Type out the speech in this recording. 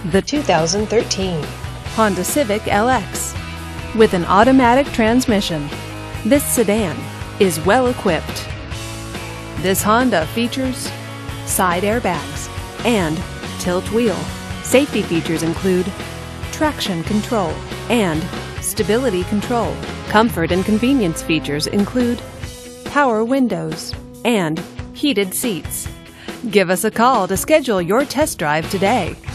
The 2013 Honda Civic LX. With an automatic transmission, this sedan is well equipped. This Honda features side airbags and tilt wheel. Safety features include traction control and stability control. Comfort and convenience features include power windows and heated seats. Give us a call to schedule your test drive today.